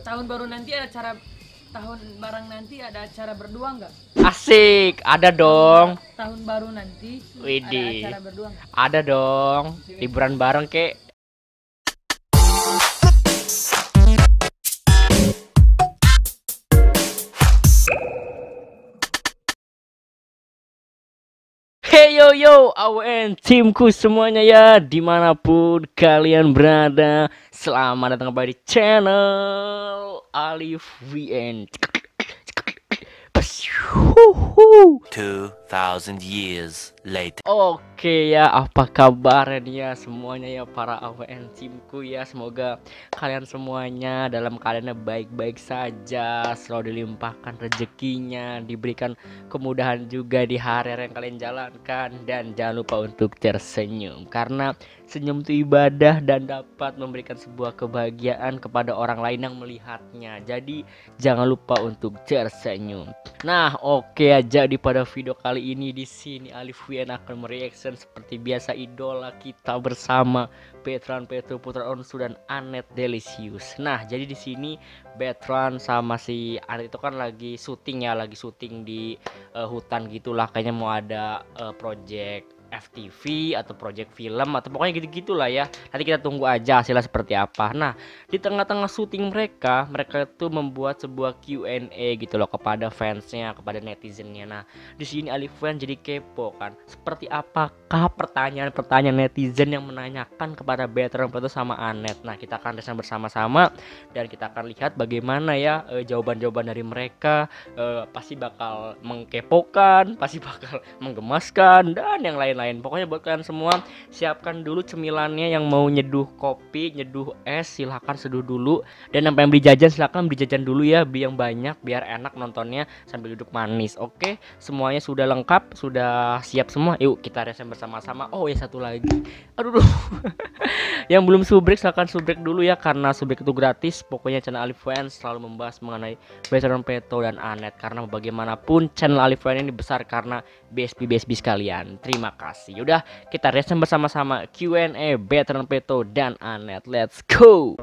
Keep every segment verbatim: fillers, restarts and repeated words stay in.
tahun baru nanti ada acara tahun barang nanti ada acara berdua nggak? Asik, ada dong. Tahun baru nanti Widih. ada acara berdua nggak? Ada dong. Liburan bareng kek. Hey yo yo, awen timku semuanya ya, dimanapun kalian berada, selamat datang kembali di channel Alif V N. Two thousand years later. Oke ya, apa kabarnya nih ya semuanya ya para A W N timku ya. Semoga kalian semuanya dalam keadaannya baik-baik saja, selalu dilimpahkan rezekinya, diberikan kemudahan juga di hari yang kalian jalankan. Dan jangan lupa untuk tersenyum, karena senyum itu ibadah dan dapat memberikan sebuah kebahagiaan kepada orang lain yang melihatnya. Jadi jangan lupa untuk tersenyum. Nah, oke aja di pada video kali ini di sini Alif V N akan mereaction seperti biasa idola kita bersama Bertrand Petro Putra Onsu dan Annette Delicious. Nah, jadi di sini Bertrand sama si Annette itu kan lagi syuting ya, lagi syuting di uh, hutan gitulah, kayaknya mau ada uh, project F T V atau project film atau pokoknya gitu-gitulah ya. Nanti kita tunggu aja hasilnya seperti apa. Nah, di tengah-tengah syuting mereka, mereka itu membuat sebuah Q and A gitu loh kepada fansnya, kepada netizennya. Nah, di sini Alif Fan jadi kepo kan. Seperti apakah pertanyaan-pertanyaan netizen yang menanyakan kepada Bertrand Petro sama Annette. Nah, kita akan lihat bersama-sama dan kita akan lihat bagaimana ya eh, jawaban-jawaban dari mereka. Eh, pasti bakal mengkepokan, pasti bakal menggemaskan dan yang lain-lain. Pokoknya buat kalian semua siapkan dulu cemilannya, yang mau nyeduh kopi, nyeduh es silahkan seduh dulu, dan yang pengen beli jajan silahkan beli jajan dulu ya, beli yang banyak biar enak nontonnya sambil duduk manis. Oke, semuanya sudah lengkap, sudah siap semua. Yuk kita reaction bersama-sama. Oh ya, satu lagi, aduh, yang belum subrek silahkan subrek dulu ya, karena subrek itu gratis. Pokoknya channel Alif V N selalu membahas mengenai Bertrand Petro dan Annette, karena bagaimanapun channel Alif V N ini besar karena B S B B S B sekalian. Terima kasih. Yaudah, kita reaction bersama-sama Q and A Bertrand Petro dan Annette. Let's go.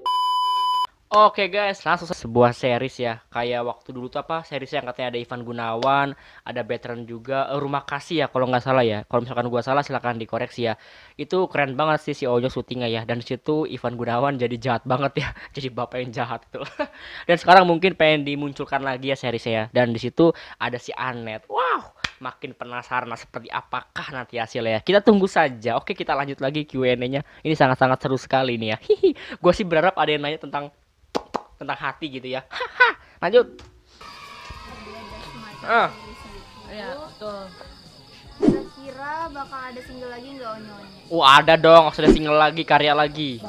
Oke guys, langsung sebuah series ya. Kayak waktu dulu tuh apa, series yang katanya ada Ivan Gunawan, ada Bertrand juga, eh, Rumah Kasih ya kalau nggak salah ya. Kalau misalkan gua salah silahkan dikoreksi ya. Itu keren banget sih si Ojo syutingnya ya. Dan disitu Ivan Gunawan jadi jahat banget ya. Jadi bapak yang jahat tuh. Dan sekarang mungkin pengen dimunculkan lagi ya seriesnya ya. Dan disitu ada si Annette. Wow, makin penasaran seperti apakah nanti hasilnya. Kita tunggu saja. Oke, kita lanjut lagi Q and A-nya. Ini sangat-sangat seru sekali nih ya. Hihi. Gue sih berharap ada yang nanya tentang tentang hati gitu ya. Haha. Lanjut. Ah. Ya, betul. Kira-kira bakal ada single lagi nggak Onyo-Onyo? Oh, ada dong. Sudah single lagi, karya lagi.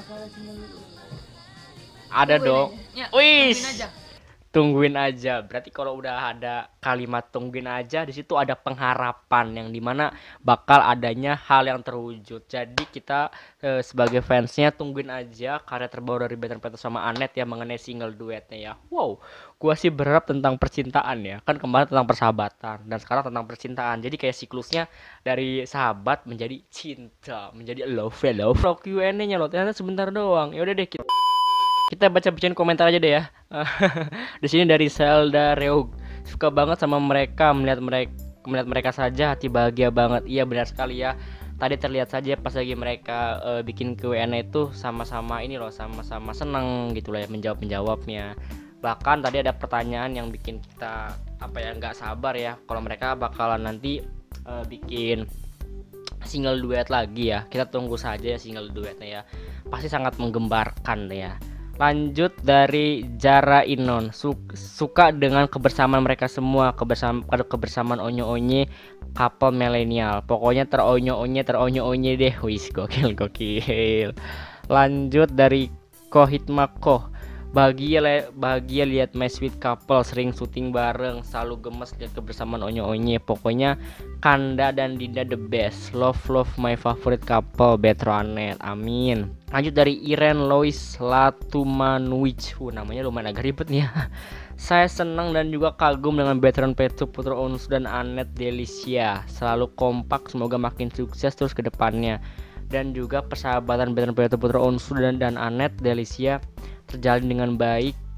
Ada Tungguin dong. aja. Ya, Wis. tungguin aja. Tungguin aja. Berarti kalau udah ada kalimat tungguin aja, di situ ada pengharapan yang dimana bakal adanya hal yang terwujud. Jadi kita eh, sebagai fansnya tungguin aja karya terbaru dari Bertrand Petro sama Annette ya, mengenai single duetnya ya. Wow, gua sih berharap tentang percintaan ya. Kan kemarin tentang persahabatan dan sekarang tentang percintaan. Jadi kayak siklusnya dari sahabat menjadi cinta, menjadi love love. Q and A-nya loh, ternyata sebentar doang. Ya udah deh, kita kita baca-bacain komentar aja deh ya. Di sini dari Zelda Reog, suka banget sama mereka, melihat mereka melihat mereka saja hati bahagia banget. Iya benar sekali ya. Tadi terlihat saja pas lagi mereka uh, bikin Q and A itu sama-sama ini loh, sama-sama seneng gitu lah ya menjawab menjawabnya. Bahkan tadi ada pertanyaan yang bikin kita apa ya, nggak sabar ya kalau mereka bakalan nanti uh, bikin single duet lagi ya. Kita tunggu saja ya single duetnya ya. Pasti sangat menggembarkan ya. Lanjut dari Jara Inon, suka dengan kebersamaan mereka semua, kebersamaan kebersamaan Onyo-Onye couple milenial. Pokoknya teronyo-onye teronyo-onye deh. Wis gokil gokil. Lanjut dari Kohitmako, bahagia bahagia lihat my sweet couple sering syuting bareng, selalu gemes lihat kebersamaan Onyo-Onye. Pokoknya Kanda dan Dinda the best, love love my favorite couple Bertrand Annette, amin. Lanjut dari Iren Lois Latumanwich, uh, namanya lumayan agak ribet nih ya. Saya senang dan juga kagum dengan Bertrand Petro Putra Onsu dan Annette Delicious, selalu kompak, semoga makin sukses terus ke depannya. Dan juga persahabatan Bertrand Petro Putra Onsu dan, dan Annette Delicious terjalin dengan baik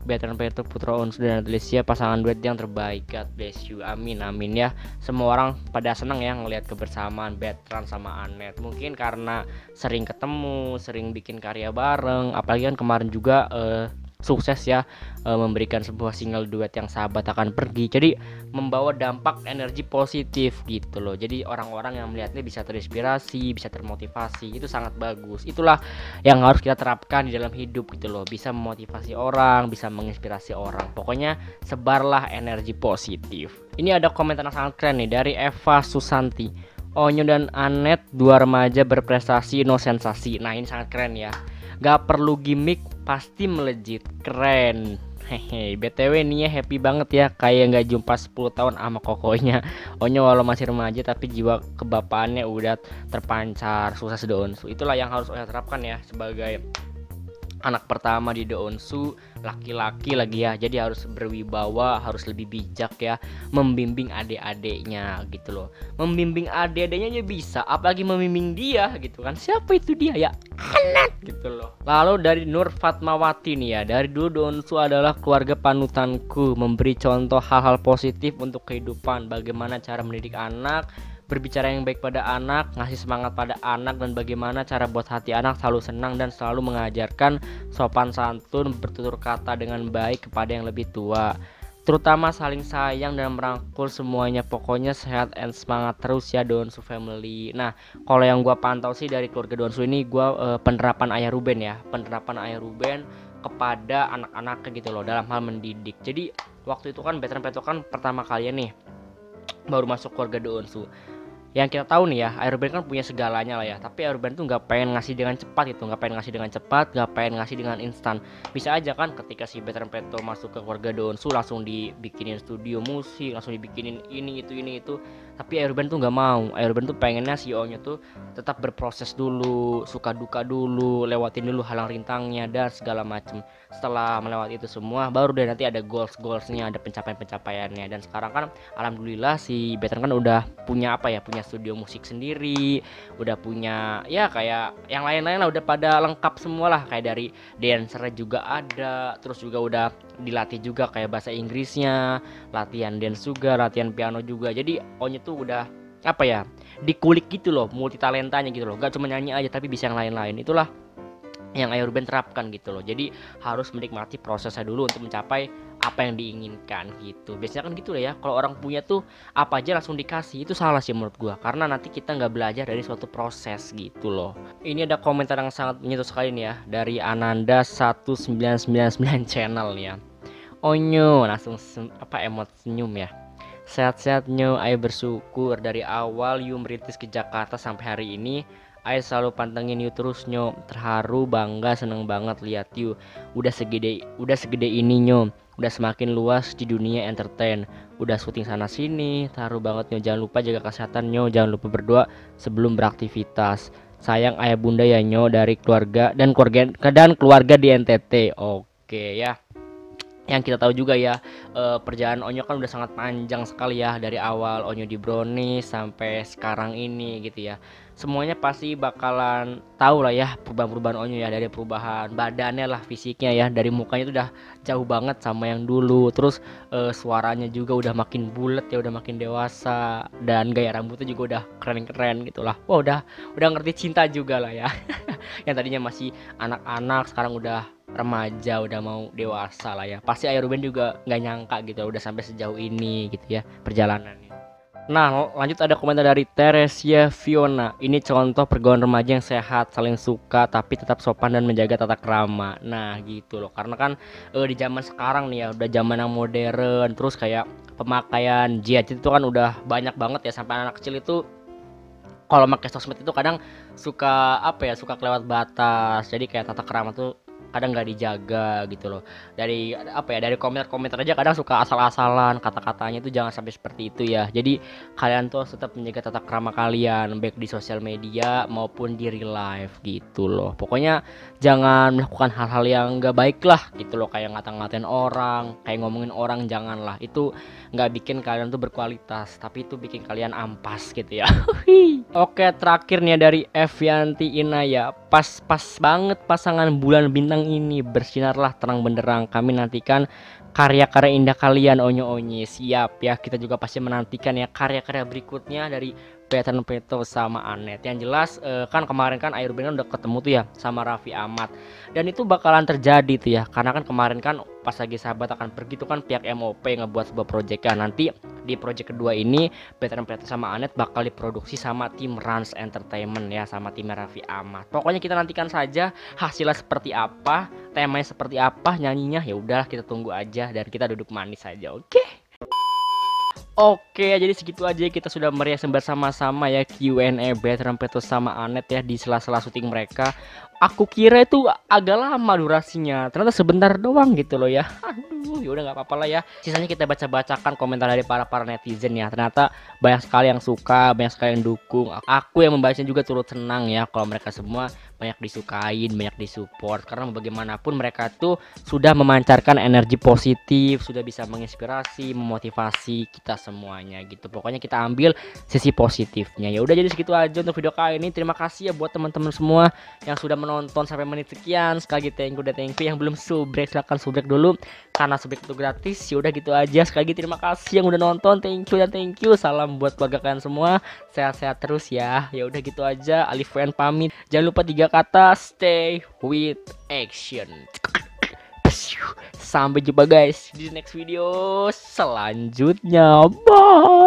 Betran Peto Putra Onsu dan Adlisya pasangan duet yang terbaik. God bless you. Amin amin ya. Semua orang pada senang ya ngelihat kebersamaan Betran sama Anet. Mungkin karena sering ketemu, sering bikin karya bareng. Apalagi kan kemarin juga eh, sukses ya e, memberikan sebuah single duet yang Sahabat Akan Pergi. Jadi membawa dampak energi positif gitu loh. Jadi orang-orang yang melihatnya bisa terinspirasi, bisa termotivasi. Itu sangat bagus. Itulah yang harus kita terapkan di dalam hidup gitu loh. Bisa memotivasi orang, bisa menginspirasi orang. Pokoknya sebarlah energi positif. Ini ada komentar yang sangat keren nih dari Eva Susanti. Onyo dan Anet, dua remaja berprestasi no sensasi. Nah ini sangat keren ya. Gak perlu gimmick, pasti melejit. Keren. Hehe. B T W nih ya happy banget ya, kayak gak jumpa sepuluh tahun sama kokonya. Onyo walau masih remaja tapi jiwa kebapaannya udah terpancar. Sukses The Onsu. Itulah yang harus Onyo terapkan ya sebagai anak pertama di The Onsu, laki-laki lagi ya. Jadi harus berwibawa, harus lebih bijak ya, membimbing adik-adiknya gitu loh. Membimbing adik-adiknya aja bisa, apalagi membimbing dia gitu kan. Siapa itu dia ya? Anak gitu loh. Lalu dari Nur Fatmawati nih ya, dari dulu The Onsu adalah keluarga panutanku, memberi contoh hal-hal positif untuk kehidupan, bagaimana cara mendidik anak, berbicara yang baik pada anak, ngasih semangat pada anak, dan bagaimana cara buat hati anak selalu senang dan selalu mengajarkan sopan santun, bertutur kata dengan baik kepada yang lebih tua, terutama saling sayang dan merangkul semuanya. Pokoknya sehat and semangat terus ya The Onsu family. Nah kalau yang gua pantau sih dari keluarga The Onsu ini, gua eh, penerapan ayah Ruben ya, penerapan ayah Ruben kepada anak-anaknya gitu loh dalam hal mendidik. Jadi waktu itu kan Betran Peto kan pertama kali nih baru masuk keluarga The Onsu. Yang kita tahu nih ya, Ayah Ruben kan punya segalanya lah ya. Tapi Ayah Ruben tuh nggak pengen ngasih dengan cepat gitu, nggak pengen ngasih dengan cepat, nggak pengen ngasih dengan instan. Bisa aja kan ketika si Betran Peto masuk ke keluarga The Onsu langsung dibikinin studio musik, langsung dibikinin ini itu ini itu. Tapi Ayah Ruben tuh nggak mau. Ayah Ruben tuh pengennya C E O-nya tuh tetap berproses dulu, suka duka dulu, lewatin dulu halang rintangnya dan segala macem. Setelah melewati itu semua, baru deh nanti ada goals-goalsnya, ada pencapaian-pencapaiannya. Dan sekarang kan alhamdulillah si Betran kan udah punya apa ya, punya studio musik sendiri, udah punya ya kayak yang lain-lain lah, udah pada lengkap semua lah, kayak dari dancer juga ada, terus juga udah dilatih juga kayak bahasa Inggrisnya, latihan dance juga, latihan piano juga. Jadi Onyo tuh udah apa ya, dikulik gitu loh, multi talentanya gitu loh, gak cuma nyanyi aja tapi bisa yang lain-lain. Itulah yang Ayah Ruben terapkan gitu loh. Jadi harus menikmati prosesnya dulu untuk mencapai apa yang diinginkan gitu. Biasanya kan gitu lah ya, kalau orang punya tuh apa aja langsung dikasih, itu salah sih menurut gua, karena nanti kita nggak belajar dari suatu proses gitu loh. Ini ada komentar yang sangat menyentuh sekali nih ya, dari Ananda satu sembilan sembilan sembilan channel nih ya. Onyo langsung apa emot senyum ya. Sehat-sehat Nyo, Ayah bersyukur dari awal you merintis ke Jakarta sampai hari ini. Ayah selalu pantengin you terus Nyo, terharu, bangga, seneng banget lihat you. Udah segede, udah segede ini Nyo, udah semakin luas di dunia entertain. Udah syuting sana sini, terharu banget Nyo. Jangan lupa jaga kesehatan Nyo, jangan lupa berdoa sebelum beraktivitas. Sayang ayah bunda ya Nyo, dari keluarga dan keluarga dan keluarga di N T T. Oke ya. Yang kita tahu juga ya, eh, perjalanan Onyo kan udah sangat panjang sekali ya, dari awal Onyo di Brownies sampai sekarang ini gitu ya. Semuanya pasti bakalan tahu lah ya perubahan-perubahan Onyo ya, dari perubahan badannya lah, fisiknya ya, dari mukanya itu udah jauh banget sama yang dulu. Terus eh, suaranya juga udah makin bulat ya, udah makin dewasa, dan gaya rambutnya juga udah keren-keren gitu lah. Wah udah udah ngerti cinta juga lah ya. Yang tadinya masih anak-anak sekarang udah remaja, udah mau dewasa lah ya. Pasti Ayah Ruben juga nggak nyangka gitu udah sampai sejauh ini gitu ya perjalanannya. Nah lanjut ada komentar dari Teresia Fiona. Ini contoh pergaulan remaja yang sehat, saling suka tapi tetap sopan dan menjaga tata krama. Nah gitu loh, karena kan eh, di zaman sekarang nih ya, udah zaman yang modern, terus kayak pemakaian gadget itu kan udah banyak banget ya, sampai anak kecil itu kalau pakai sosmed itu kadang suka apa ya, suka kelewat batas. Jadi kayak tata krama tuh kadang nggak dijaga gitu loh. Dari apa ya, dari komentar-komentar aja kadang suka asal-asalan, kata-katanya itu jangan sampai seperti itu ya. Jadi kalian tuh tetap menjaga tata krama kalian, baik di sosial media maupun di real life gitu loh. Pokoknya jangan melakukan hal-hal yang nggak baik lah gitu loh, kayak ngata-ngatain orang, kayak ngomongin orang, janganlah. Itu nggak bikin kalian tuh berkualitas, tapi itu bikin kalian ampas gitu ya. Oke, terakhirnya dari Evianti Inaya. pas-pas banget pasangan bulan bintang ini. Bersinarlah terang benderang. Kami nantikan karya-karya indah kalian, onyo-onyi. Siap ya, kita juga pasti menantikan ya karya-karya berikutnya dari Veteran Peto sama Anet. Yang jelas eh, kan kemarin kan Airband kan udah ketemu tuh ya sama Raffi Ahmad, dan itu bakalan terjadi tuh ya, karena kan kemarin kan pas lagi sahabat akan pergi tuh kan pihak M O P ngebuat sebuah proyek kan. Nanti di proyek kedua ini Veteran Peto sama Anet bakal diproduksi sama tim Rans Entertainment ya, sama tim Raffi Ahmad. Pokoknya kita nantikan saja hasilnya seperti apa, temanya seperti apa, nyanyinya ya udah kita tunggu aja dan kita duduk manis saja. Oke. Oke, jadi segitu aja kita sudah meriah bersama-sama ya Q and A Veteran Peto sama Anet ya di sela-sela syuting mereka. Aku kira itu agak lama durasinya, ternyata sebentar doang gitu loh ya. Aduh, yaudah nggak apa-apa lah ya. Sisanya kita baca-bacakan komentar dari para para netizen ya. Ternyata banyak sekali yang suka, banyak sekali yang dukung. Aku yang membacanya juga turut senang ya kalau mereka semua banyak disukain, banyak disupport, karena bagaimanapun mereka tuh sudah memancarkan energi positif, sudah bisa menginspirasi, memotivasi kita semuanya gitu. Pokoknya kita ambil sisi positifnya. Ya udah, jadi segitu aja untuk video kali ini. Terima kasih ya buat teman-teman semua yang sudah menonton sampai menit sekian. Sekali lagi thank you dan thank you. Yang belum subrek silahkan subrek dulu karena subrek itu gratis. Ya udah gitu aja. Sekali lagi terima kasih yang udah nonton. Thank you dan thank you. Salam buat keluarga kalian semua. Sehat-sehat terus ya. Ya udah gitu aja. Alif Fan pamit. Jangan lupa tiga kata, stay with action. Sampai jumpa guys di next video selanjutnya. Bye.